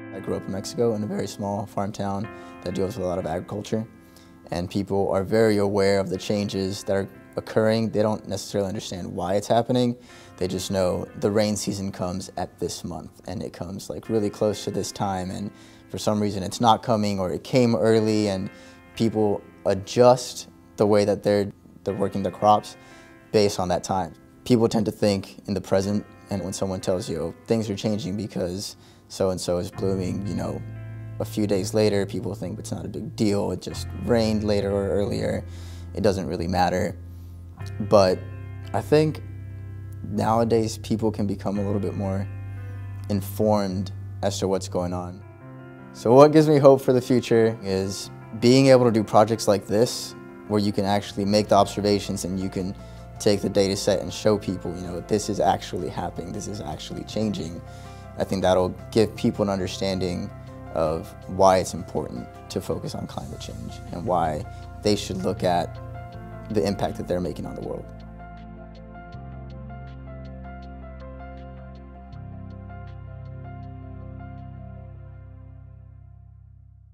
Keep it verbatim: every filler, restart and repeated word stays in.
I grew up in Mexico in a very small farm town that deals with a lot of agriculture, and people are very aware of the changes that are occurring. They don't necessarily understand why it's happening. They just know the rain season comes at this month, and it comes like really close to this time, and for some reason it's not coming, or it came early, and people adjust the way that they're, they're working their crops based on that time. People tend to think in the present, and when someone tells you, oh, things are changing because so-and-so is blooming, you know, a few days later, people think it's not a big deal. It just rained later or earlier. It doesn't really matter. But I think nowadays people can become a little bit more informed as to what's going on. So what gives me hope for the future is being able to do projects like this, where you can actually make the observations and you can take the data set and show people, you know, this is actually happening, this is actually changing. I think that'll give people an understanding of why it's important to focus on climate change and why they should look at the impact that they're making on the world.